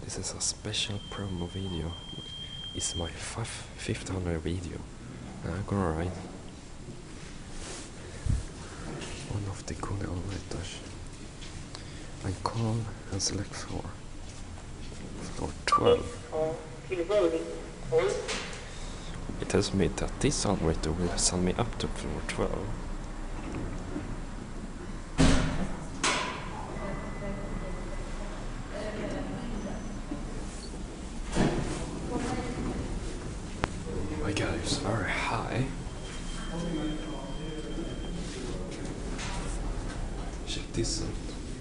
This is a special promo video. It's my 500th video. I'm gonna ride one of the KONE elevators. I call and select floor 12. It tells me that this elevator will send me up to floor 12. My god, it's very high. Check this out.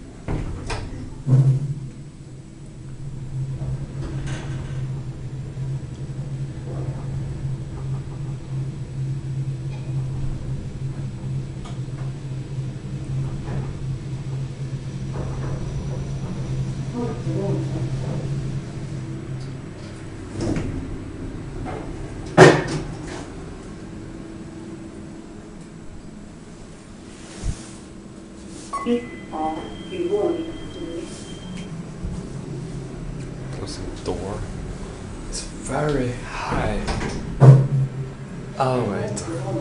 Closing the door. It's very high. Oh wait.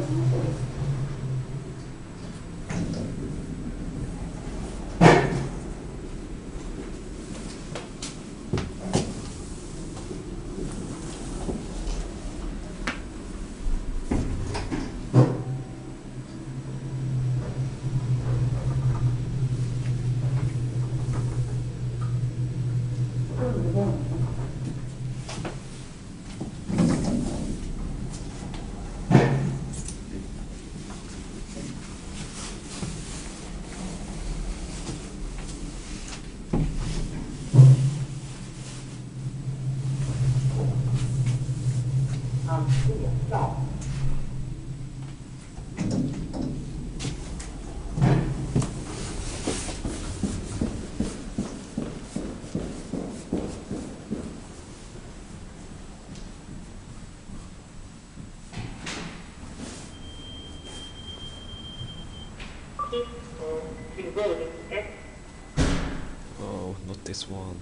Oh, not this one.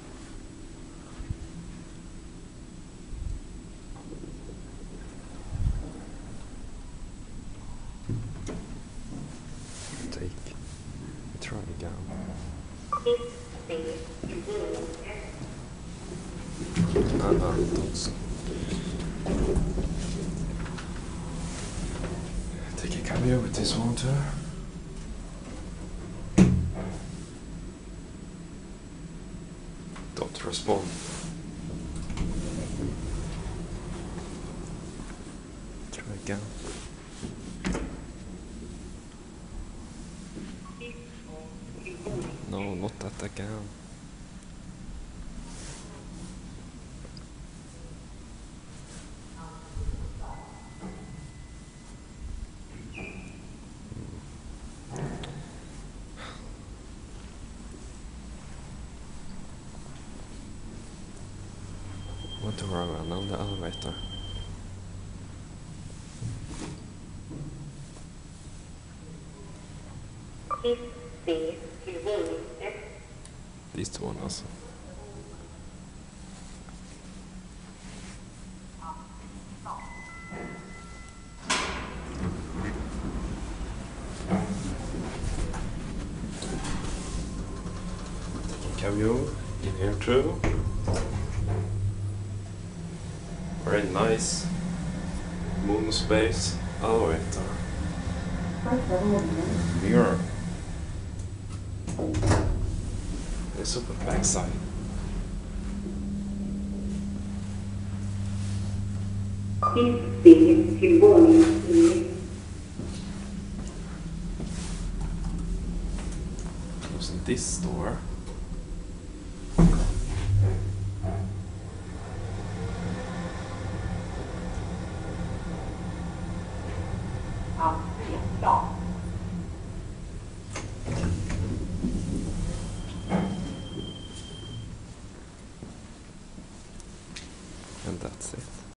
Try again. Don't. Take a cameo with this one too. Don't respond. Try again. No, not that again. Want to run around the elevator. These one also. Taking cameo in here too. Very nice moon space elevator. Mirror. The super backside. Closing this door. And that's it.